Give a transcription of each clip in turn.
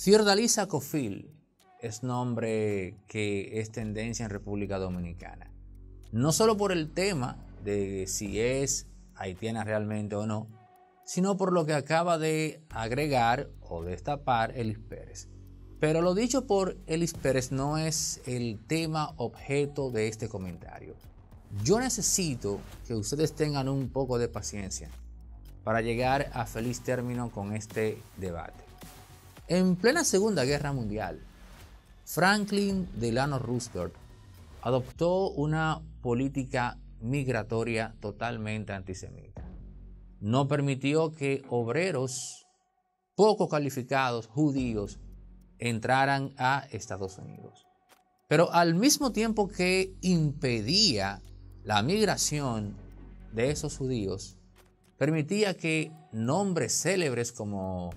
Fiordalisa Scofield es nombre que es tendencia en República Dominicana. No solo por el tema de si es haitiana realmente o no, sino por lo que acaba de agregar o destapar Elis Pérez. Pero lo dicho por Elis Pérez no es el tema objeto de este comentario. Yo necesito que ustedes tengan un poco de paciencia para llegar a feliz término con este debate. En plena Segunda Guerra Mundial, Franklin Delano Roosevelt adoptó una política migratoria totalmente antisemita. No permitió que obreros poco calificados judíos entraran a Estados Unidos. Pero al mismo tiempo que impedía la migración de esos judíos, permitía que nombres célebres como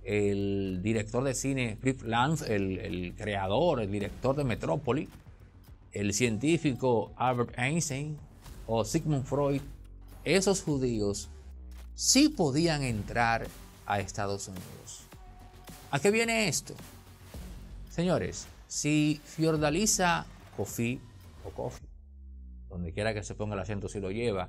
el director de cine Fritz Lang, el creador, el director de Metrópoli, el científico Albert Einstein o Sigmund Freud, esos judíos sí podían entrar a Estados Unidos. ¿A qué viene esto? Señores, si Fiordalisa Scofield, o Coffee, donde quiera que se ponga el acento si lo lleva,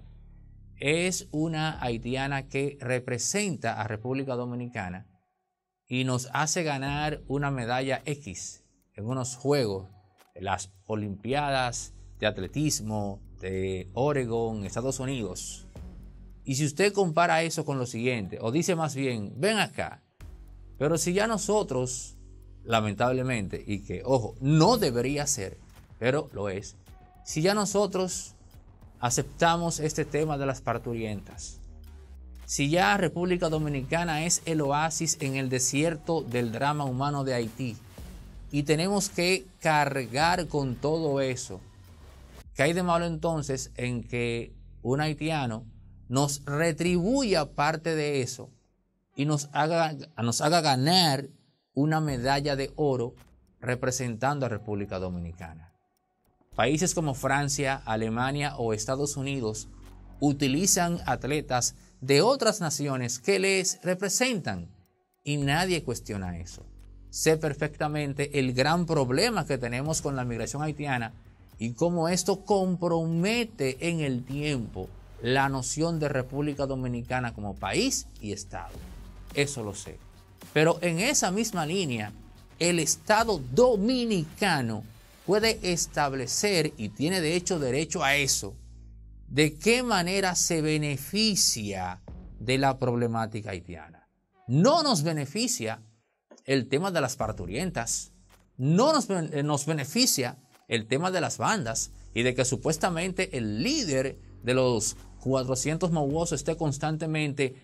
es una haitiana que representa a República Dominicana y nos hace ganar una medalla X en unos juegos, en las Olimpiadas de Atletismo de Oregon, Estados Unidos. Y si usted compara eso con lo siguiente, o dice más bien, ven acá, pero si ya nosotros, lamentablemente, y que, ojo, no debería ser, pero lo es, si ya nosotros aceptamos este tema de las parturientas, si ya República Dominicana es el oasis en el desierto del drama humano de Haití y tenemos que cargar con todo eso, ¿qué hay de malo entonces en que un haitiano nos retribuya parte de eso y nos haga ganar una medalla de oro representando a República Dominicana? Países como Francia, Alemania o Estados Unidos utilizan atletas de otras naciones que les representan y nadie cuestiona eso. Sé perfectamente el gran problema que tenemos con la migración haitiana y cómo esto compromete en el tiempo la noción de República Dominicana como país y Estado. Eso lo sé. Pero en esa misma línea, el Estado dominicano puede establecer, y tiene de hecho derecho a eso, de qué manera se beneficia de la problemática haitiana. No nos beneficia el tema de las parturientas, no nos beneficia el tema de las bandas y de que supuestamente el líder de los 400 mauosos esté constantemente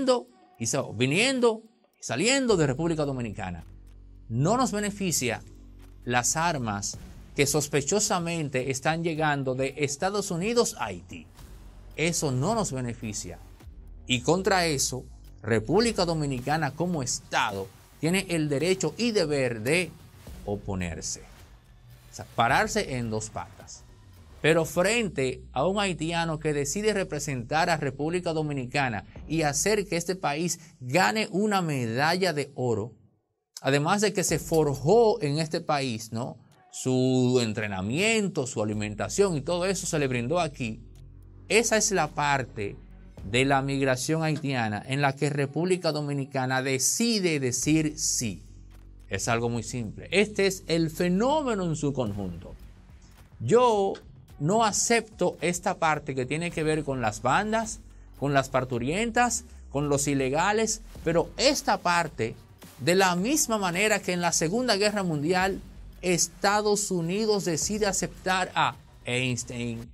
viniendo y saliendo de República Dominicana. No nos beneficia las armas que sospechosamente están llegando de Estados Unidos a Haití. Eso no nos beneficia. Y contra eso, República Dominicana como Estado tiene el derecho y deber de oponerse. O sea, pararse en dos patas. Pero frente a un haitiano que decide representar a República Dominicana y hacer que este país gane una medalla de oro, además de que se forjó en este país, ¿no?, su entrenamiento, su alimentación y todo eso se le brindó aquí. Esa es la parte de la migración haitiana en la que República Dominicana decide decir sí. Es algo muy simple. Este es el fenómeno en su conjunto. Yo no acepto esta parte que tiene que ver con las bandas, con las parturientas, con los ilegales, pero esta parte, de la misma manera que en la Segunda Guerra Mundial, Estados Unidos decide aceptar a Einstein,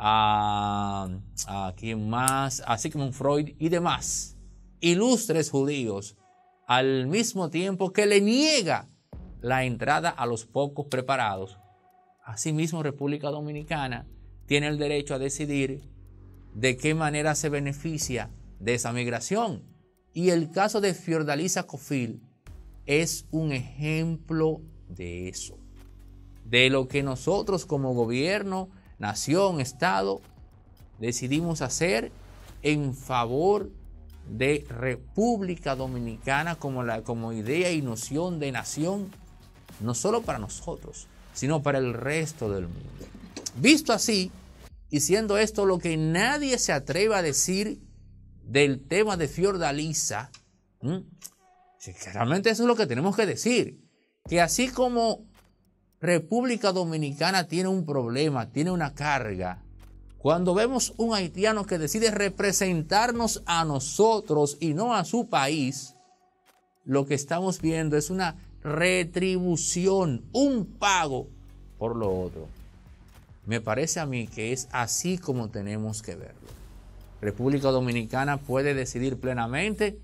a quién más, a Sigmund Freud y demás ilustres judíos, al mismo tiempo que le niega la entrada a los pocos preparados. Asimismo, República Dominicana tiene el derecho a decidir de qué manera se beneficia de esa migración. Y el caso de Fiordalisa Scofield es un ejemplo de eso, de lo que nosotros como gobierno, nación, Estado, decidimos hacer en favor de República Dominicana como idea y noción de nación, no solo para nosotros, sino para el resto del mundo. Visto así, y siendo esto lo que nadie se atreve a decir del tema de Fiordaliza, que realmente eso es lo que tenemos que decir, que así como República Dominicana tiene un problema, tiene una carga, cuando vemos un haitiano que decide representarnos a nosotros y no a su país, lo que estamos viendo es una retribución, un pago por lo otro. Me parece a mí que es así como tenemos que verlo. República Dominicana puede decidir plenamente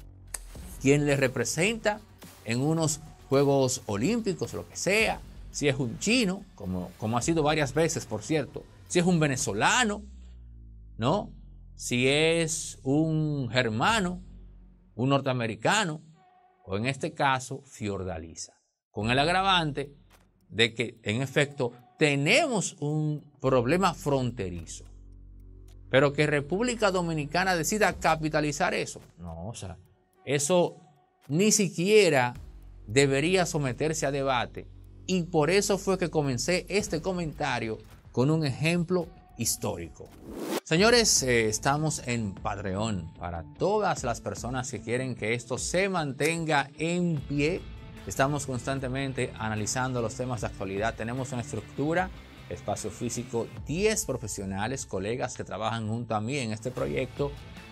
quién le representa en unos Juegos Olímpicos, lo que sea, si es un chino, como ha sido varias veces, por cierto, si es un venezolano, ¿no? Si es un germano, un norteamericano, o en este caso, Fiordaliza, con el agravante de que, en efecto, tenemos un problema fronterizo, pero que República Dominicana decida capitalizar eso. No, o sea, eso ni siquiera debería someterse a debate, y por eso fue que comencé este comentario con un ejemplo histórico. Señores, estamos en Patreon para todas las personas que quieren que esto se mantenga en pie. Estamos constantemente analizando los temas de actualidad. Tenemos una estructura, espacio físico, 10 profesionales, colegas que trabajan junto a mí en este proyecto,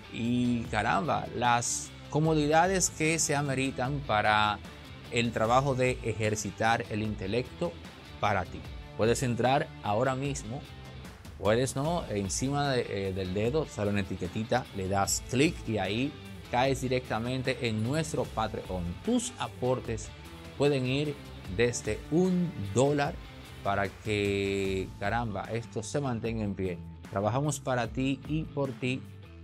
y caramba, las comodidades que se ameritan para el trabajo de ejercitar el intelecto para ti. Puedes entrar ahora mismo, puedes, ¿no? Encima del dedo sale una etiquetita, le das clic y ahí caes directamente en nuestro Patreon. Tus aportes pueden ir desde $1 para que, caramba, esto se mantenga en pie. Trabajamos para ti y por ti,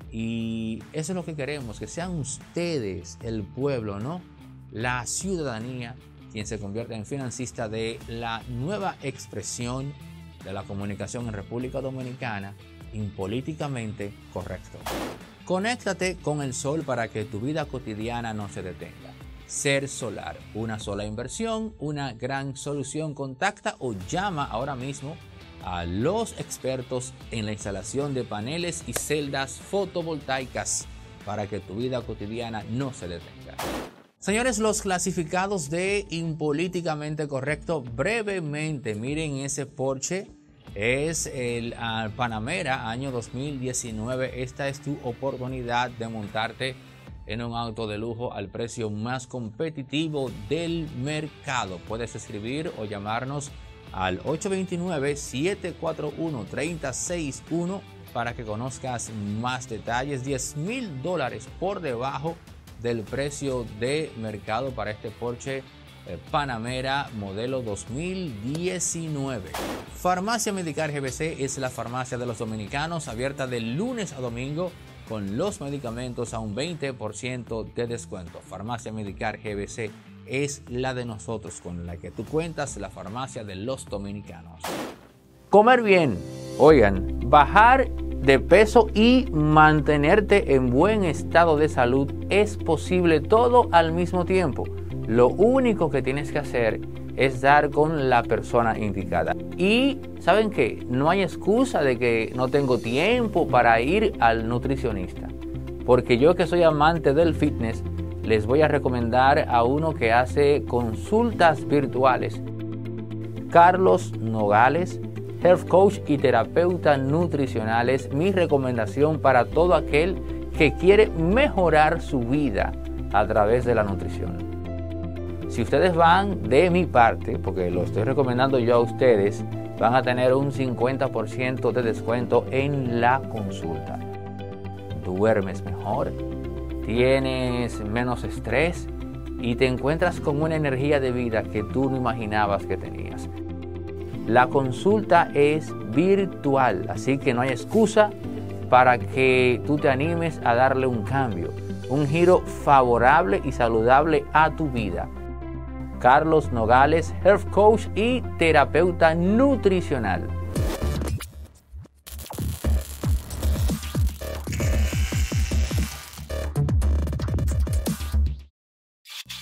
y eso es lo que queremos, que sean ustedes, el pueblo, ¿no? La ciudadanía, quien se convierte en financista de la nueva expresión de la comunicación en República Dominicana, Impolíticamente Correcto. Conéctate con el sol para que tu vida cotidiana no se detenga. Ser Solar, una sola inversión, una gran solución. Contacta o llama ahora mismo a los expertos en la instalación de paneles y celdas fotovoltaicas para que tu vida cotidiana no se detenga. Señores, los clasificados de Impolíticamente Correcto, brevemente, miren ese Porsche, es el Panamera año 2019. Esta es tu oportunidad de montarte en un auto de lujo al precio más competitivo del mercado. Puedes escribir o llamarnos al 829-741-3061 para que conozcas más detalles. $10,000 por debajo del precio de mercado para este Porsche Panamera modelo 2019. Farmacia Medicar GBC es la farmacia de los dominicanos, abierta de lunes a domingo con los medicamentos a un 20% de descuento. Farmacia Medicar GBC es la de nosotros, con la que tú cuentas, la farmacia de los dominicanos. Comer bien, oigan, bajar de peso y mantenerte en buen estado de salud es posible, todo al mismo tiempo. Lo único que tienes que hacer es dar con la persona indicada. Y ¿saben qué? No hay excusa de que no tengo tiempo para ir al nutricionista, porque yo, que soy amante del fitness, les voy a recomendar a uno que hace consultas virtuales. Carlos Nogales, Health Coach y terapeuta nutricional, es mi recomendación para todo aquel que quiere mejorar su vida a través de la nutrición. Si ustedes van de mi parte, porque lo estoy recomendando yo a ustedes, van a tener un 50% de descuento en la consulta. Duermes mejor, tienes menos estrés y te encuentras con una energía de vida que tú no imaginabas que tenías. La consulta es virtual, así que no hay excusa para que tú te animes a darle un cambio, un giro favorable y saludable a tu vida. Carlos Nogales, Health Coach y terapeuta nutricional.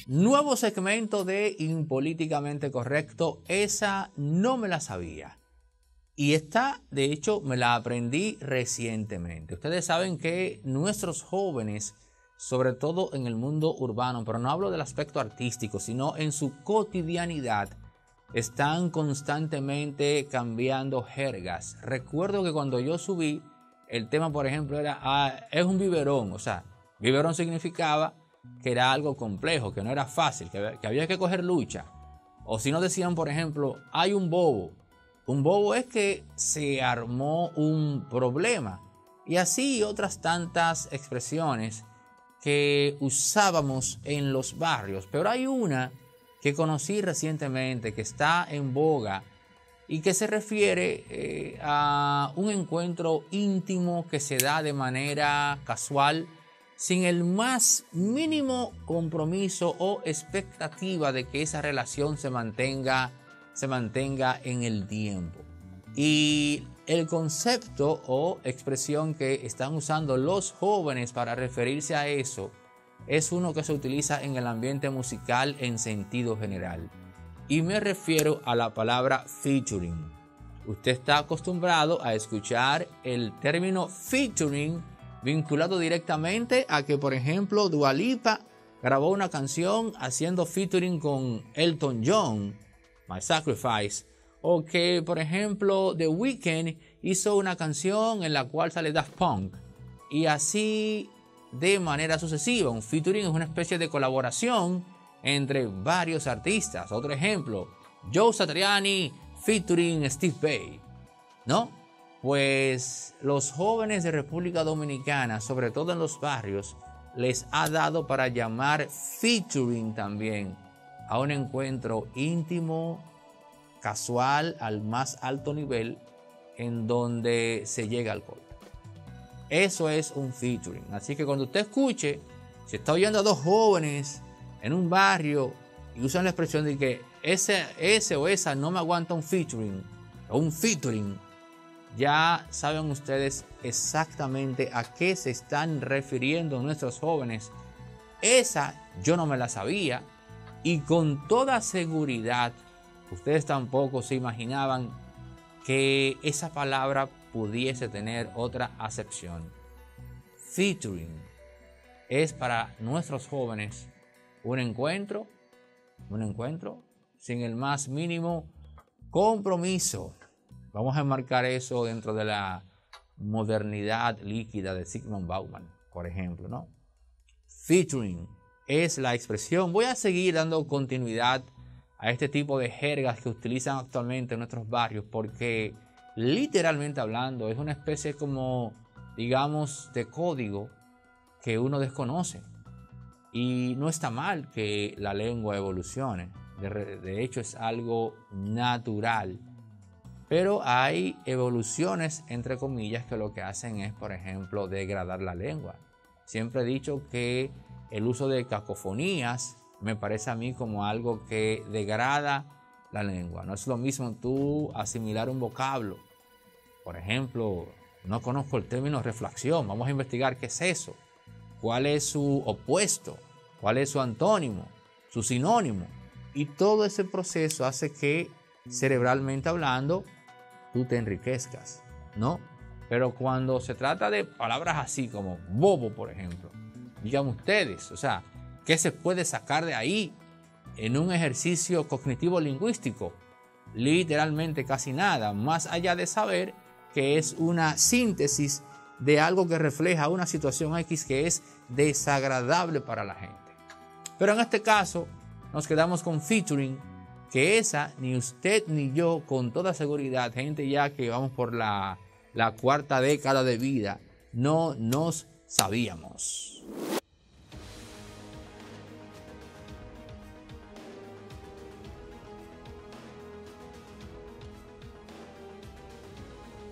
Nuevo segmento de Impolíticamente Correcto. Esa no me la sabía. Y esta, de hecho, me la aprendí recientemente. Ustedes saben que nuestros jóvenes, sobre todo en el mundo urbano, pero no hablo del aspecto artístico, sino en su cotidianidad, están constantemente cambiando jergas. Recuerdo que cuando yo subí, el tema, por ejemplo, era, es un biberón. O sea, biberón significaba que era algo complejo, que no era fácil, que había que coger lucha. O si no decían, por ejemplo, hay un bobo. Un bobo es que se armó un problema. Y así otras tantas expresiones que usábamos en los barrios. Pero hay una que conocí recientemente, que está en boga y que se refiere a un encuentro íntimo que se da de manera casual, sin el más mínimo compromiso o expectativa de que esa relación se mantenga en el tiempo. Y el concepto o expresión que están usando los jóvenes para referirse a eso es uno que se utiliza en el ambiente musical en sentido general. Y me refiero a la palabra featuring. Usted está acostumbrado a escuchar el término featuring vinculado directamente a que, por ejemplo, Dua Lipa grabó una canción haciendo featuring con Elton John, My Sacrifice, o que, por ejemplo, The Weeknd hizo una canción en la cual sale Daft Punk, y así de manera sucesiva. Un featuring es una especie de colaboración entre varios artistas. Otro ejemplo, Joe Satriani featuring Steve Vai, ¿no? Pues los jóvenes de República Dominicana, sobre todo en los barrios, les ha dado para llamar featuring también a un encuentro íntimo, casual, al más alto nivel, en donde se llega al alcohol. Eso es un featuring. Así que cuando usted escuche, si está oyendo a dos jóvenes en un barrio y usan la expresión de que ese o esa no me aguanta un featuring o un featuring, ya saben ustedes exactamente a qué se están refiriendo nuestros jóvenes. Esa yo no me la sabía, y con toda seguridad ustedes tampoco se imaginaban que esa palabra pudiese tener otra acepción. Featuring es para nuestros jóvenes un encuentro sin el más mínimo compromiso. Vamos a enmarcar eso dentro de la modernidad líquida de Zygmunt Bauman, por ejemplo, ¿no? Featuring es la expresión. Voy a seguir dando continuidad a este tipo de jergas que utilizan actualmente en nuestros barrios, porque literalmente hablando es una especie como, digamos, de código que uno desconoce. Y no está mal que la lengua evolucione. De hecho, es algo natural. Pero hay evoluciones, entre comillas, que lo que hacen es, por ejemplo, degradar la lengua. Siempre he dicho que el uso de cacofonías me parece a mí como algo que degrada la lengua. No es lo mismo tú asimilar un vocablo. Por ejemplo, no conozco el término reflexión. Vamos a investigar qué es eso. ¿Cuál es su opuesto? ¿Cuál es su antónimo? Su sinónimo. Y todo ese proceso hace que, cerebralmente hablando, tú te enriquezcas, ¿no? Pero cuando se trata de palabras así como bobo, por ejemplo, digan ustedes, o sea, ¿qué se puede sacar de ahí en un ejercicio cognitivo lingüístico? Literalmente casi nada, más allá de saber que es una síntesis de algo que refleja una situación X que es desagradable para la gente. Pero en este caso nos quedamos con featuring, que esa ni usted ni yo, con toda seguridad, gente ya que vamos por la cuarta década de vida, no nos sabíamos.